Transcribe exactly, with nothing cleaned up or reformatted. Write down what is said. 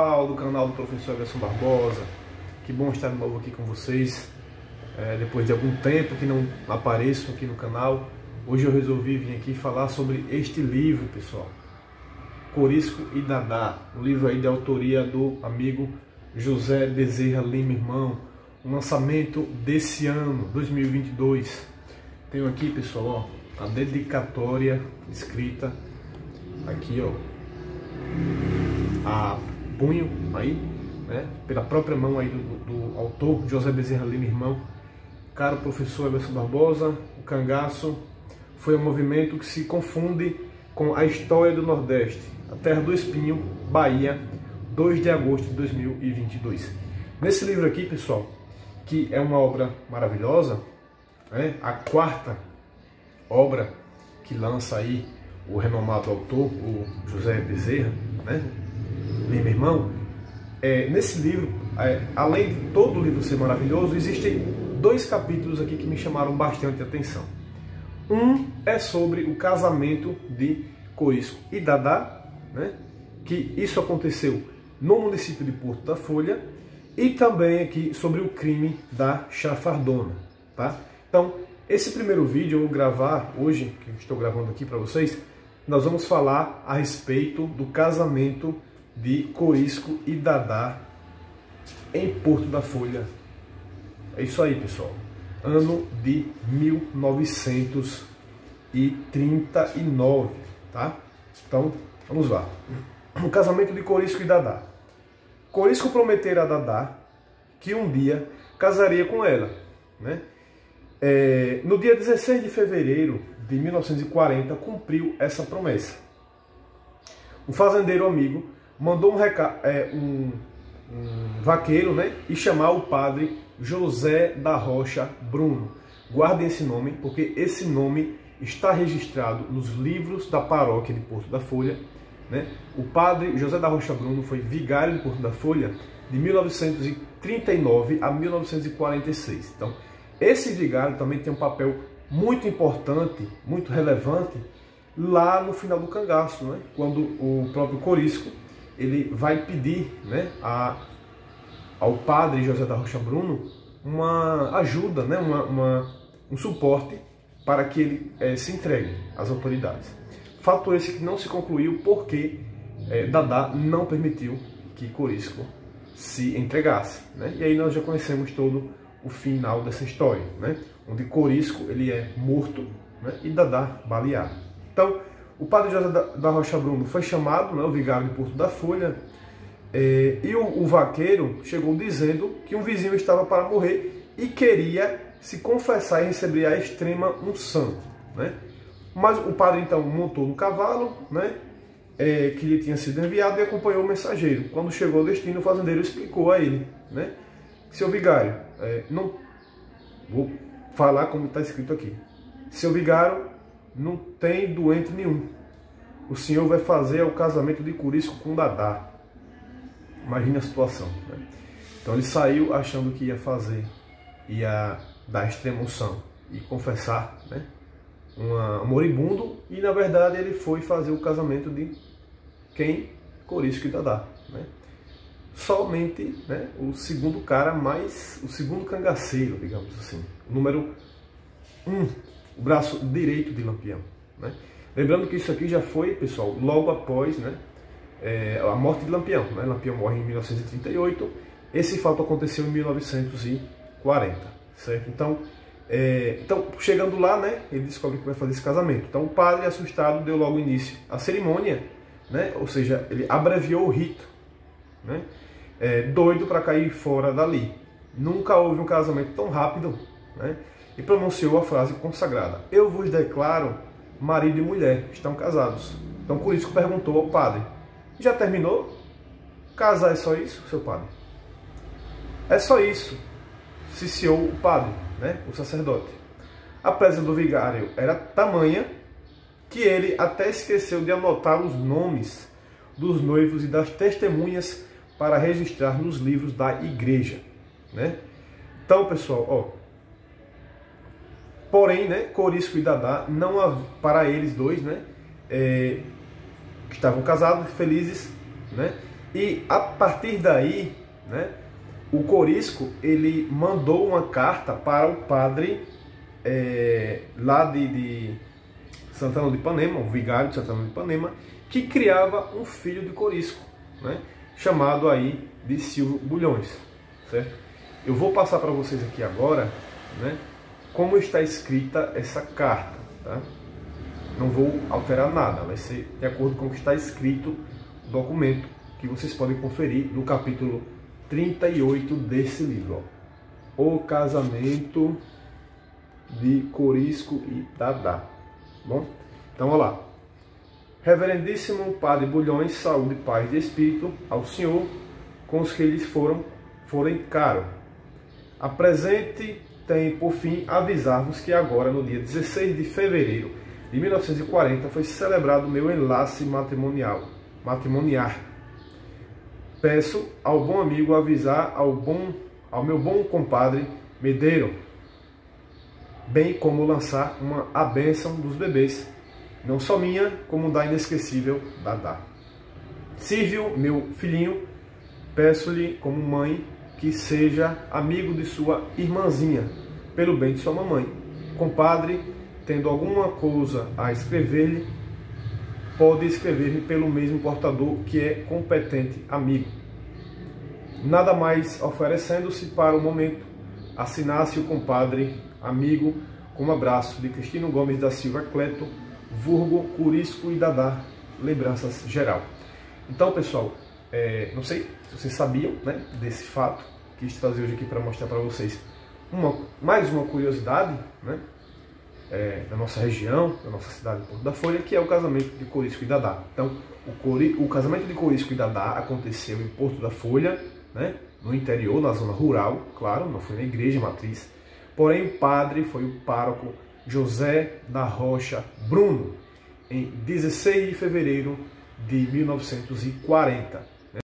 pessoal do canal do professor Everson Barbosa, que bom estar de novo aqui com vocês, é, depois de algum tempo que não apareço aqui no canal. Hoje eu resolvi vir aqui falar sobre este livro, pessoal, Corisco e Dadá, um livro aí de autoria do amigo José Bezerra Lima Irmão, um lançamento desse ano, dois mil e vinte e dois. Tenho aqui, pessoal, ó, a dedicatória escrita aqui, ó, a punho aí, né, pela própria mão aí do, do autor José Bezerra Lima Irmão. Caro professor Everson Barbosa, o cangaço foi um movimento que se confunde com a história do Nordeste, a terra do espinho, Bahia, dois de agosto de dois mil e vinte e dois. Nesse livro aqui, pessoal, que é uma obra maravilhosa, né, a quarta obra que lança aí o renomado autor, o José Bezerra, né, Lima Irmão. É, nesse livro, é, além de todo o livro ser maravilhoso, existem dois capítulos aqui que me chamaram bastante atenção. Um é sobre o casamento de Corisco e Dadá, né, que isso aconteceu no município de Porto da Folha, e também aqui sobre o crime da chafardona, tá? Então, esse primeiro vídeo eu vou gravar hoje, que eu estou gravando aqui para vocês, nós vamos falar a respeito do casamento de Corisco e Dadá em Porto da Folha. É isso aí, pessoal. Ano de mil novecentos e trinta e nove, tá? Então, vamos lá. O casamento de Corisco e Dadá. Corisco prometera a Dadá que um dia casaria com ela, né? É, no dia dezesseis de fevereiro de mil novecentos e quarenta, cumpriu essa promessa. Um fazendeiro amigo mandou um, reca... é, um, um vaqueiro, né, e chamar o padre José da Rocha Bruno. Guardem esse nome, porque esse nome está registrado nos livros da paróquia de Porto da Folha, né? O padre José da Rocha Bruno foi vigário de Porto da Folha de mil novecentos e trinta e nove a mil novecentos e quarenta e seis. Então, esse vigário também tem um papel muito importante, muito relevante, lá no final do cangaço, né? Quando o próprio Corisco ele vai pedir, né, a, ao padre José da Rocha Bruno uma ajuda, né, uma, uma, um suporte para que ele é, se entregue às autoridades. Fato esse que não se concluiu porque é, Dadá não permitiu que Corisco se entregasse, né? E aí nós já conhecemos todo o final dessa história, né, onde Corisco ele é morto, né, e Dadá baleado. Então, o padre José da, da Rocha Bruno foi chamado, né, o vigário de Porto da Folha, é, e o, o vaqueiro chegou dizendo que um vizinho estava para morrer e queria se confessar e receber a extrema unção, né? Mas o padre então montou no cavalo, né, é, que lhe tinha sido enviado, e acompanhou o mensageiro. Quando chegou ao destino, o fazendeiro explicou a ele, né: seu vigário, é, não vou falar como está escrito aqui. Seu vigário não tem doente nenhum. O senhor vai fazer o casamento de Corisco com Dadá. Imagina a situação, né? Então ele saiu achando que ia fazer, ia dar extrema unção e confessar, né, uma, um moribundo, e na verdade ele foi fazer o casamento de quem? Corisco e Dadá, né? Somente, né, o segundo cara mais, o segundo cangaceiro, digamos assim, o número um, o braço direito de Lampião, né? Lembrando que isso aqui já foi, pessoal, logo após, né, é, a morte de Lampião, né? Lampião morre em mil novecentos e trinta e oito, esse fato aconteceu em mil novecentos e quarenta, certo? Então, é, então, chegando lá, né, ele descobre que vai fazer esse casamento. Então o padre, assustado, deu logo início à cerimônia, né? Ou seja, ele abreviou o rito, né? É, doido para cair fora dali. Nunca houve um casamento tão rápido, né? E pronunciou a frase consagrada: eu vos declaro marido e mulher, estão casados. Então Corisco perguntou ao padre: já terminou? Casar é só isso, seu padre? É só isso, ciciou o padre, né, o sacerdote. A pressa do vigário era tamanha que ele até esqueceu de anotar os nomes dos noivos e das testemunhas para registrar nos livros da igreja, né? Então, pessoal, ó, porém, né, Corisco e Dadá, não, para eles dois, né, é, que estavam casados, felizes, né, E a partir daí, né, o Corisco ele mandou uma carta para o padre é, lá de, de Santana do Ipanema, o vigário de Santana do Ipanema, que criava um filho de Corisco, né, chamado aí de Silvio Bulhões, certo? Eu vou passar para vocês aqui agora, né, como está escrita essa carta, tá? Não vou alterar nada, vai ser de acordo com o que está escrito no documento, que vocês podem conferir no capítulo trinta e oito desse livro, ó. O casamento de Corisco e Dadá. Bom, então olha lá. Reverendíssimo Padre Bulhões, saúde, paz de espírito ao Senhor, com os que lhes foram, forem caro. A presente tem por fim avisar-vos que agora, no dia dezesseis de fevereiro de mil novecentos e quarenta, foi celebrado meu enlace matrimonial, matrimoniar. Peço ao bom amigo avisar ao, bom, ao meu bom compadre Medeiro, bem como lançar uma a bênção dos bebês, não só minha, como da inesquecível Dadá. Silvio, meu filhinho, peço-lhe como mãe que seja amigo de sua irmãzinha, pelo bem de sua mamãe. Compadre, tendo alguma coisa a escrever-lhe, pode escrever-me pelo mesmo portador que é competente amigo. Nada mais oferecendo-se para o momento, assinasse o compadre amigo com um abraço de Cristino Gomes da Silva Cleto, vulgo Corisco e Dadá, lembranças geral. Então, pessoal, é, não sei se vocês sabiam, né, desse fato, quis trazer hoje aqui para mostrar para vocês uma, mais uma curiosidade, né, É, da nossa região, da nossa cidade de Porto da Folha, que é o casamento de Corisco e Dadá. Então, o, Cori, o casamento de Corisco e Dadá aconteceu em Porto da Folha, né, no interior, na zona rural, claro, não foi na igreja matriz. Porém, o padre foi o pároco José da Rocha Bruno, em dezesseis de fevereiro de mil novecentos e quarenta.